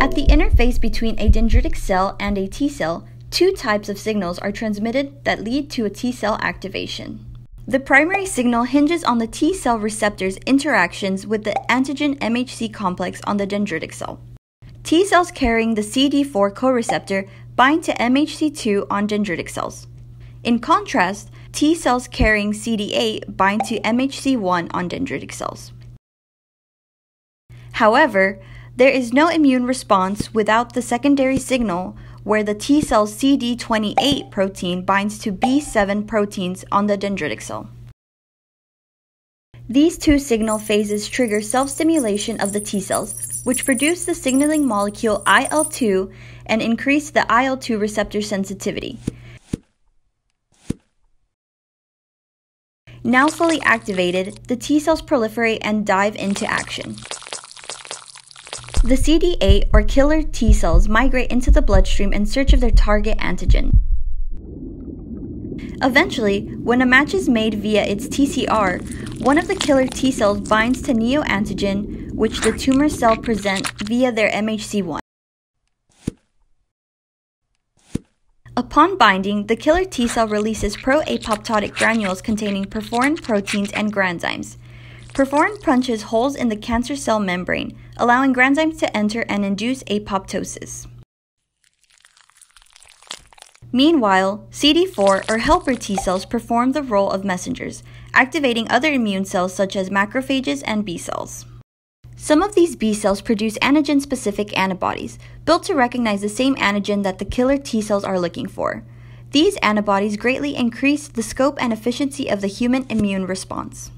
At the interface between a dendritic cell and a T cell, two types of signals are transmitted that lead to a T cell activation. The primary signal hinges on the T cell receptor's interactions with the antigen MHC complex on the dendritic cell. T cells carrying the CD4 co-receptor bind to MHC2 on dendritic cells. In contrast, T cells carrying CD8 bind to MHC1 on dendritic cells. However, there is no immune response without the secondary signal where the T cell's CD28 protein binds to B7 proteins on the dendritic cell. These two signal phases trigger self-stimulation of the T cells, which produce the signaling molecule IL-2 and increase the IL-2 receptor sensitivity. Now fully activated, the T cells proliferate and dive into action. The CD8 or killer T cells migrate into the bloodstream in search of their target antigen. Eventually, when a match is made via its TCR, one of the killer T cells binds to neoantigen, which the tumor cell presents via their MHC1. Upon binding, the killer T cell releases pro-apoptotic granules containing perforin proteins and granzymes. Perforin punches holes in the cancer cell membrane, allowing granzymes to enter and induce apoptosis. Meanwhile, CD4 or helper T cells perform the role of messengers, activating other immune cells such as macrophages and B-cells. Some of these B-cells produce antigen-specific antibodies, built to recognize the same antigen that the killer T cells are looking for. These antibodies greatly increase the scope and efficiency of the human immune response.